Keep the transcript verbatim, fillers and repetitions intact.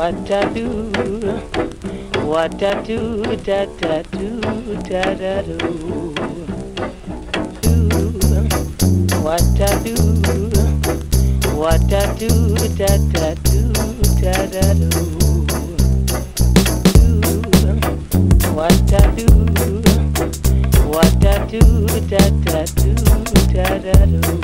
what I do, what I do, da da do, da da do, do what I do, what I do, da da do, da da do, do what I do, what I do, da da do, da da do.